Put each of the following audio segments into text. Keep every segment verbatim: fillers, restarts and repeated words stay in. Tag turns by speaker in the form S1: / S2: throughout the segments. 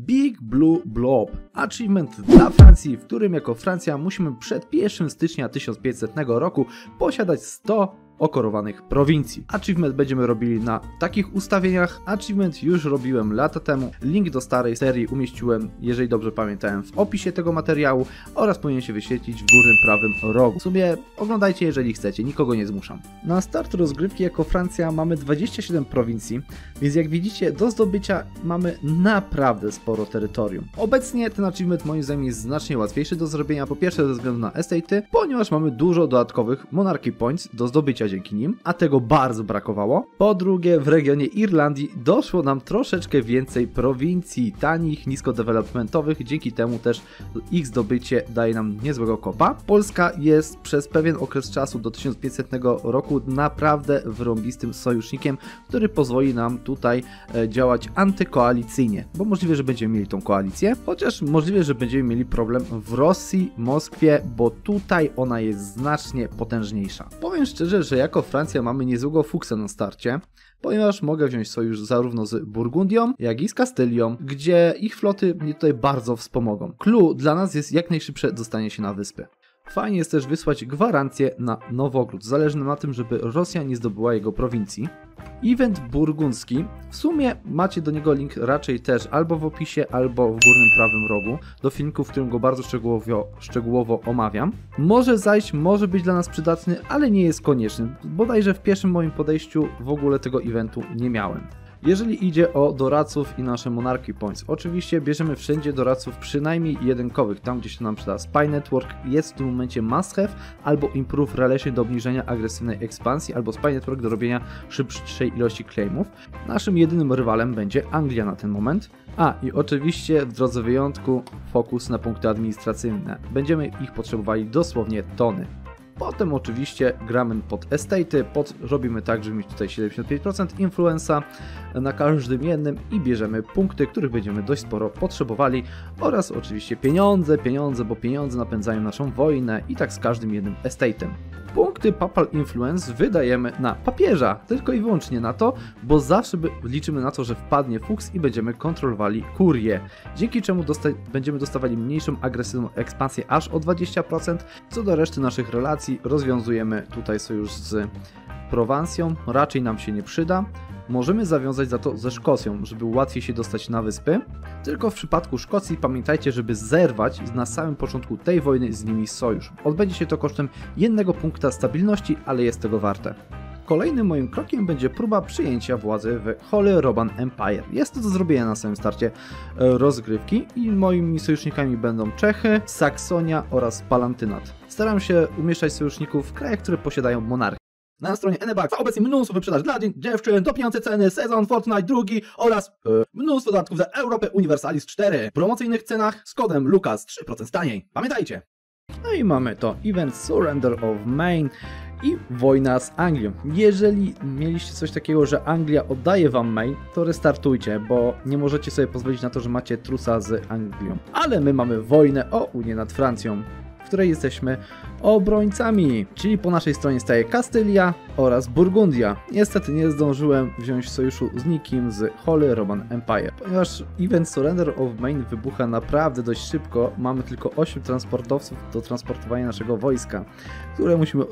S1: Big Blue Blob, achievement dla Francji, w którym jako Francja musimy przed pierwszego stycznia tysiąc pięćsetnego roku posiadać sto okorowanych prowincji. Achievement będziemy robili na takich ustawieniach. Achievement już robiłem lata temu. Link do starej serii umieściłem, jeżeli dobrze pamiętałem, w opisie tego materiału oraz powinien się wyświetlić w górnym prawym rogu. W sumie oglądajcie, jeżeli chcecie, nikogo nie zmuszam. Na start rozgrywki jako Francja mamy dwadzieścia siedem prowincji, więc jak widzicie, do zdobycia mamy naprawdę sporo terytorium. Obecnie ten achievement moim zdaniem jest znacznie łatwiejszy do zrobienia, po pierwsze ze względu na estate'y, ponieważ mamy dużo dodatkowych monarchy points do zdobycia dzięki nim, a tego bardzo brakowało. Po drugie, w regionie Irlandii doszło nam troszeczkę więcej prowincji tanich, nisko developmentowych, dzięki temu też ich zdobycie daje nam niezłego kopa. Polska jest przez pewien okres czasu do tysiąc pięćsetnego roku naprawdę wyrąbistym sojusznikiem, który pozwoli nam tutaj działać antykoalicyjnie, bo możliwe, że będziemy mieli tą koalicję, chociaż możliwe, że będziemy mieli problem w Rosji, Moskwie, bo tutaj ona jest znacznie potężniejsza. Powiem szczerze, że jako Francja mamy niezłego fuksa na starcie, ponieważ mogę wziąć sojusz zarówno z Burgundią, jak i z Kastylią, gdzie ich floty mnie tutaj bardzo wspomogą. Clue dla nas jest jak najszybsze dostanie się na wyspy. Fajnie jest też wysłać gwarancję na Nowogród, zależy nam na tym, żeby Rosja nie zdobyła jego prowincji. Event burgundzki, w sumie macie do niego link raczej też albo w opisie, albo w górnym prawym rogu, do filmiku, w którym go bardzo szczegółowo, szczegółowo omawiam. Może zajść, może być dla nas przydatny, ale nie jest konieczny, bodajże w pierwszym moim podejściu w ogóle tego eventu nie miałem. Jeżeli idzie o doradców i nasze monarchy points, oczywiście bierzemy wszędzie doradców przynajmniej jedynkowych, tam gdzie się nam przyda. Spy Network jest w tym momencie must have, albo Improve Relation do obniżenia agresywnej ekspansji, albo Spy Network do robienia szybszej ilości claimów. Naszym jedynym rywalem będzie Anglia na ten moment. A i oczywiście w drodze wyjątku fokus na punkty administracyjne. Będziemy ich potrzebowali dosłownie tony. Potem oczywiście gramy pod estate'y, pod, robimy tak, żeby mieć tutaj siedemdziesiąt pięć procent influenza na każdym jednym i bierzemy punkty, których będziemy dość sporo potrzebowali oraz oczywiście pieniądze, pieniądze, bo pieniądze napędzają naszą wojnę i tak z każdym jednym estate'em. Punkty Papal Influence wydajemy na papieża, tylko i wyłącznie na to, bo zawsze liczymy na to, że wpadnie fuks i będziemy kontrolowali kurię, dzięki czemu dosta będziemy dostawali mniejszą agresywną ekspansję aż o dwadzieścia procent. Co do reszty naszych relacji, rozwiązujemy tutaj sojusz z Prowansją, raczej nam się nie przyda. Możemy zawiązać za to ze Szkocją, żeby łatwiej się dostać na wyspy. Tylko w przypadku Szkocji pamiętajcie, żeby zerwać na samym początku tej wojny z nimi sojusz. Odbędzie się to kosztem jednego punkta stabilności, ale jest tego warte. Kolejnym moim krokiem będzie próba przyjęcia władzy w Holy Roman Empire. Jest to do zrobienia na samym starcie rozgrywki i moimi sojusznikami będą Czechy, Saksonia oraz Palatynat. Staram się umieszczać sojuszników w krajach, które posiadają monarchię. Na stronie Enebax obecnie mnóstwo wyprzedaż dla dziewczyn, topiące ceny, sezon Fortnite drugi oraz yy, mnóstwo dodatków za Europę Universalis cztery. W promocyjnych cenach z kodem Lukas trzy procent taniej. Pamiętajcie! No i mamy to Event Surrender of Maine i wojna z Anglią. Jeżeli mieliście coś takiego, że Anglia oddaje wam Maine, to restartujcie, bo nie możecie sobie pozwolić na to, że macie trusa z Anglią. Ale my mamy wojnę o Unię nad Francją, w której jesteśmy obrońcami, czyli po naszej stronie staje Kastylia oraz Burgundia. Niestety nie zdążyłem wziąć sojuszu z nikim z Holy Roman Empire, ponieważ Event Surrender of Maine wybucha naprawdę dość szybko. Mamy tylko osiem transportowców do transportowania naszego wojska, które musimy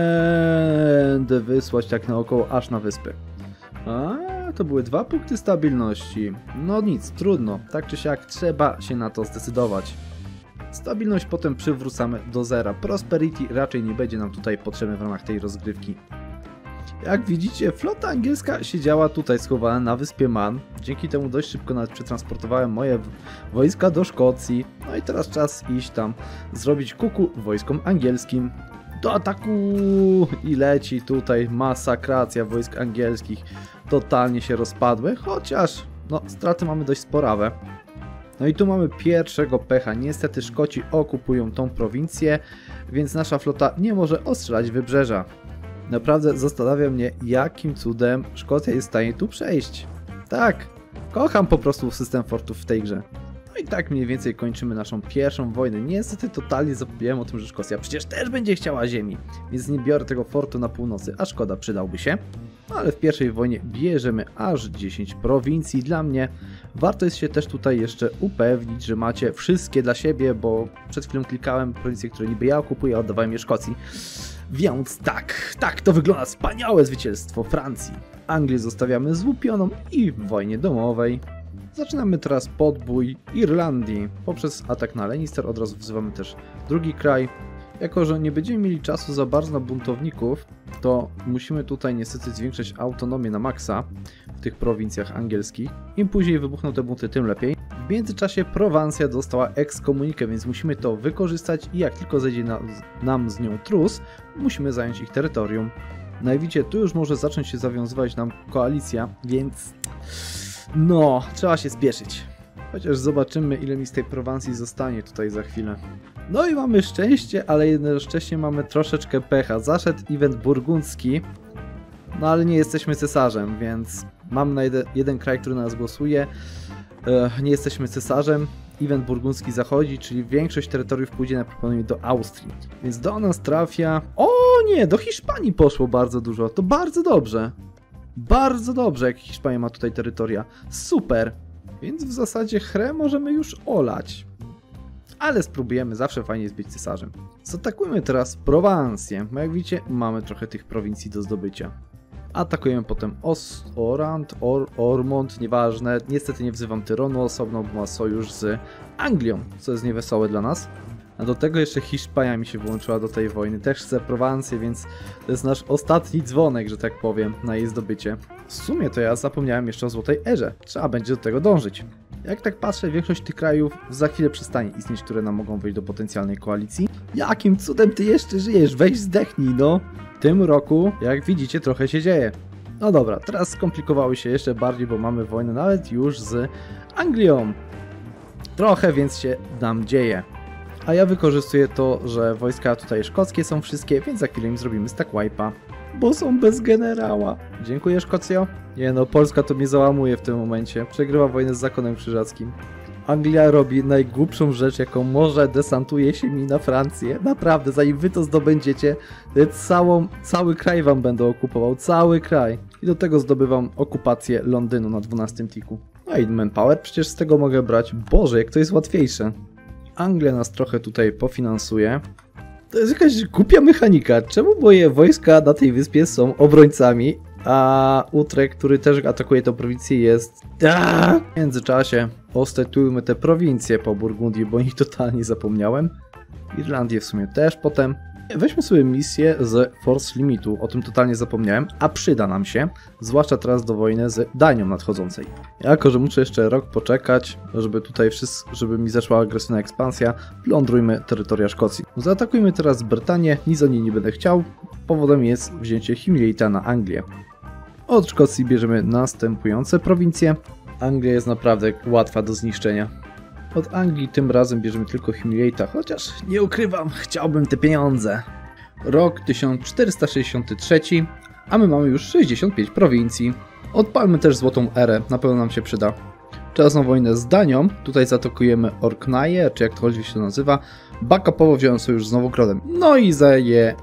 S1: tędy wysłać tak naokoło aż na wyspy. A, to były dwa punkty stabilności. No nic, trudno, tak czy siak trzeba się na to zdecydować. Stabilność potem przywrócamy do zera. Prosperity raczej nie będzie nam tutaj potrzebny w ramach tej rozgrywki. Jak widzicie, flota angielska siedziała tutaj schowana na wyspie Man. Dzięki temu dość szybko nawet przetransportowałem moje wojska do Szkocji. No i teraz czas iść tam, zrobić kuku wojskom angielskim. Do ataku! I leci tutaj masakracja wojsk angielskich. Totalnie się rozpadły, chociaż no, straty mamy dość sporawe. No i tu mamy pierwszego pecha. Niestety Szkoci okupują tą prowincję, więc nasza flota nie może ostrzelać wybrzeża. Naprawdę zastanawia mnie, jakim cudem Szkocja jest w stanie tu przejść. Tak, kocham po prostu system fortów w tej grze. No i tak mniej więcej kończymy naszą pierwszą wojnę. Niestety totalnie zapomniałem o tym, że Szkocja przecież też będzie chciała ziemi, więc nie biorę tego fortu na północy, a szkoda, przydałby się. No ale w pierwszej wojnie bierzemy aż dziesięć prowincji. Dla mnie Warto jest się też tutaj jeszcze upewnić, że macie wszystkie dla siebie, bo przed chwilą klikałem prowincje, które niby ja kupuję, a oddawałem je Szkocji. Więc tak, tak to wygląda wspaniałe zwycięstwo Francji. Anglię zostawiamy złupioną i w wojnie domowej. Zaczynamy teraz podbój Irlandii. Poprzez atak na Lannister od razu wzywamy też drugi kraj. Jako że nie będziemy mieli czasu za bardzo na buntowników, to musimy tutaj niestety zwiększyć autonomię na maksa w tych prowincjach angielskich. Im później wybuchną te bunty, tym lepiej. W międzyczasie Prowansja dostała ekskomunikę, więc musimy to wykorzystać i jak tylko zejdzie na, nam z nią trus, musimy zająć ich terytorium. No i widzicie, tu już może zacząć się zawiązywać nam koalicja, więc no, trzeba się spieszyć. Chociaż zobaczymy, ile mi z tej Prowansji zostanie tutaj za chwilę. No i mamy szczęście, ale jednocześnie mamy troszeczkę pecha. Zaszedł event burgundzki, no ale nie jesteśmy cesarzem, więc mamy na jeden, jeden kraj, który na nas głosuje. E, nie jesteśmy cesarzem. Event burgundzki zachodzi, czyli większość terytoriów pójdzie najprawdopodobniej do Austrii. Więc do nas trafia... O nie, do Hiszpanii poszło bardzo dużo. To bardzo dobrze. Bardzo dobrze, jak Hiszpania ma tutaj terytoria. Super. Więc w zasadzie Chrę możemy już olać. Ale spróbujemy, zawsze fajnie jest być cesarzem. Zaatakujmy teraz Prowansję. Jak widzicie, mamy trochę tych prowincji do zdobycia. Atakujemy potem Os Orant, Or Ormont, nieważne. Niestety nie wzywam Tyronu osobno, bo ma sojusz z Anglią, co jest niewesołe dla nas. A do tego jeszcze Hiszpania mi się włączyła do tej wojny. Też chce Prowansję, więc to jest nasz ostatni dzwonek, że tak powiem, na jej zdobycie. W sumie to ja zapomniałem jeszcze o Złotej Erze. Trzeba będzie do tego dążyć. Jak tak patrzę, większość tych krajów za chwilę przestanie istnieć, które nam mogą wejść do potencjalnej koalicji. Jakim cudem ty jeszcze żyjesz? Weź zdechnij, no! W tym roku, jak widzicie, trochę się dzieje. No dobra, teraz skomplikowały się jeszcze bardziej, bo mamy wojnę nawet już z Anglią. Trochę więc się nam dzieje. A ja wykorzystuję to, że wojska tutaj szkockie są wszystkie, więc za chwilę im zrobimy stack wipe'a. Bo są bez generała. Dziękuję, Szkocjo. Nie no, Polska to mnie załamuje w tym momencie. Przegrywa wojnę z zakonem krzyżackim. Anglia robi najgłupszą rzecz, jaką może, desantuje się mi na Francję. Naprawdę, zanim wy to zdobędziecie, całą, cały kraj wam będę okupował. Cały kraj. I do tego zdobywam okupację Londynu na dwunastym tiku. No i manpower przecież z tego mogę brać. Boże, jak to jest łatwiejsze. Anglia nas trochę tutaj pofinansuje. To jest jakaś głupia mechanika. Czemu moje wojska na tej wyspie są obrońcami, a Utrecht, który też atakuje tę prowincję, jest... Aaaa! W międzyczasie ostetujmy te prowincje po Burgundii, bo o nich totalnie zapomniałem. Irlandię w sumie też potem. Weźmy sobie misję z Force Limitu, o tym totalnie zapomniałem, a przyda nam się, zwłaszcza teraz do wojny z Danią nadchodzącej. Jako że muszę jeszcze rok poczekać, żeby tutaj wszystko, żeby mi zeszła agresywna ekspansja, plądrujmy terytoria Szkocji. Zaatakujmy teraz Brytanię, nic o niej nie będę chciał, powodem jest wzięcie Humiliata na Anglię. Od Szkocji bierzemy następujące prowincje. Anglia jest naprawdę łatwa do zniszczenia. Od Anglii tym razem bierzemy tylko Humiliata, chociaż nie ukrywam, chciałbym te pieniądze. Rok tysiąc czterysta sześćdziesiąty trzeci, a my mamy już sześćdziesiąt pięć prowincji. Odpalmy też Złotą Erę, na pewno nam się przyda. Czas na wojnę z Danią, tutaj zaatakujemy Orkneję, czy jak tokolwiek się to nazywa. Backupowo wziąłem sojusz z Nowogrodem. No i za je...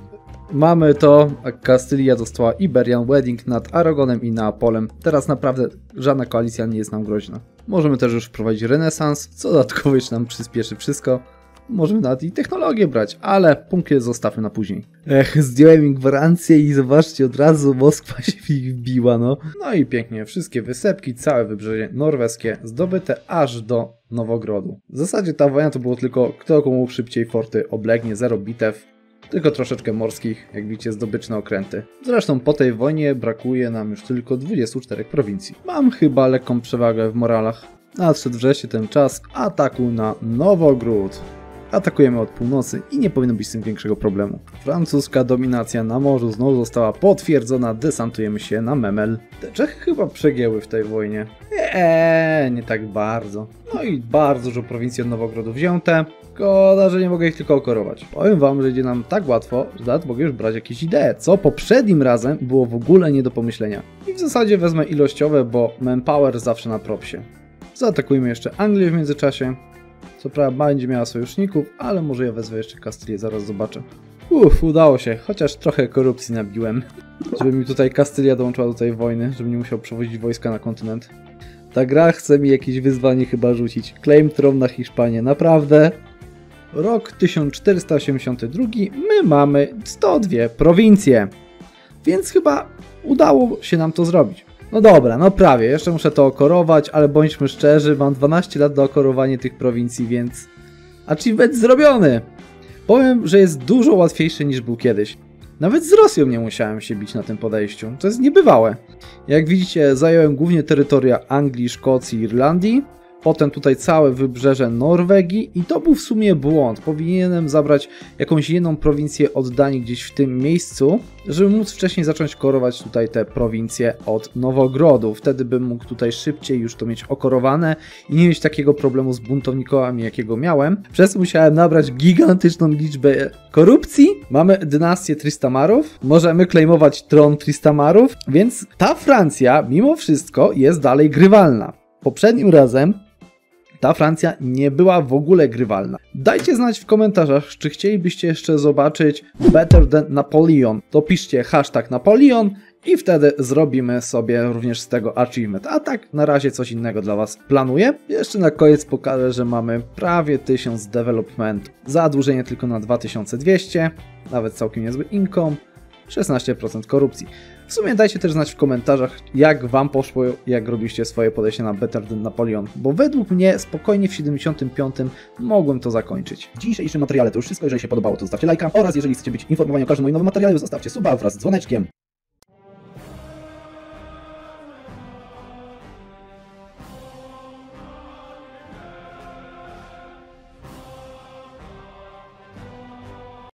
S1: Mamy to, a Kastylia dostała Iberian Wedding nad Aragonem i Neapolem. Teraz naprawdę żadna koalicja nie jest nam groźna. Możemy też już wprowadzić renesans, co dodatkowo jeszcze nam przyspieszy wszystko. Możemy nawet i technologię brać, ale punkty zostawmy na później. Ech, zdjąłem im gwarancję i zobaczcie, od razu Moskwa się w nich wbiła, no. No i pięknie, wszystkie wysepki, całe wybrzeże norweskie zdobyte aż do Nowogrodu. W zasadzie ta wojna to było tylko kto komu szybciej forty oblegnie, zero bitew. Tylko troszeczkę morskich, jak widzicie, zdobyczne okręty. Zresztą po tej wojnie brakuje nam już tylko dwudziestu czterech prowincji. Mam chyba lekką przewagę w moralach. Nadszedł wreszcie ten czas ataku na Nowogród. Atakujemy od północy i nie powinno być z tym większego problemu. Francuska dominacja na morzu znowu została potwierdzona, desantujemy się na Memel. Te Czechy chyba przegięły w tej wojnie. Eee, nie tak bardzo. No i bardzo dużo prowincji od Nowogrodu wzięte. Szkoda, że nie mogę ich tylko okorować. Powiem wam, że idzie nam tak łatwo, że nawet mogę już brać jakieś idee, co poprzednim razem było w ogóle nie do pomyślenia. I w zasadzie wezmę ilościowe, bo manpower zawsze na propsie. Zaatakujmy jeszcze Anglię w międzyczasie. Co prawda będzie miała sojuszników, ale może ja wezwę jeszcze Kastylię, zaraz zobaczę. Uff, udało się, chociaż trochę korupcji nabiłem. Żeby mi tutaj Kastylia dołączyła do tej wojny, żebym nie musiał przewozić wojska na kontynent. Ta gra chce mi jakieś wyzwanie chyba rzucić. Claim tron na Hiszpanię, naprawdę. Rok tysiąc czterysta osiemdziesiąty drugi, my mamy sto dwie prowincje. Więc chyba udało się nam to zrobić. No dobra, no prawie, jeszcze muszę to okorować, ale bądźmy szczerzy, mam dwanaście lat do okorowania tych prowincji, więc achievement zrobiony! Powiem, że jest dużo łatwiejszy niż był kiedyś. Nawet z Rosją nie musiałem się bić na tym podejściu, to jest niebywałe. Jak widzicie, zająłem głównie terytoria Anglii, Szkocji i Irlandii. Potem tutaj całe wybrzeże Norwegii i to był w sumie błąd. Powinienem zabrać jakąś jedną prowincję od Danii gdzieś w tym miejscu, żeby móc wcześniej zacząć korować tutaj te prowincje od Nowogrodu. Wtedy bym mógł tutaj szybciej już to mieć okorowane i nie mieć takiego problemu z buntownikami, jakiego miałem. Przez to musiałem nabrać gigantyczną liczbę korupcji. Mamy dynastię Tristamarów, możemy claimować tron Tristamarów, więc ta Francja mimo wszystko jest dalej grywalna. Poprzednim razem ta Francja nie była w ogóle grywalna. Dajcie znać w komentarzach, czy chcielibyście jeszcze zobaczyć Better than Napoleon. To piszcie hashtag Napoleon i wtedy zrobimy sobie również z tego achievement. A tak, na razie coś innego dla Was planuję. Jeszcze na koniec pokażę, że mamy prawie tysiąc development. Zadłużenie tylko na dwa tysiące dwieście, nawet całkiem niezły income, szesnaście procent korupcji. W sumie dajcie też znać w komentarzach, jak Wam poszło, jak robiliście swoje podejście na Better than Napoleon, bo według mnie spokojnie w siedemdziesiątym piątym mogłem to zakończyć.
S2: W dzisiejszym materiale to już wszystko. Jeżeli się podobało, to zostawcie lajka oraz jeżeli chcecie być informowani o każdym moim nowym materiale, zostawcie suba wraz z dzwoneczkiem.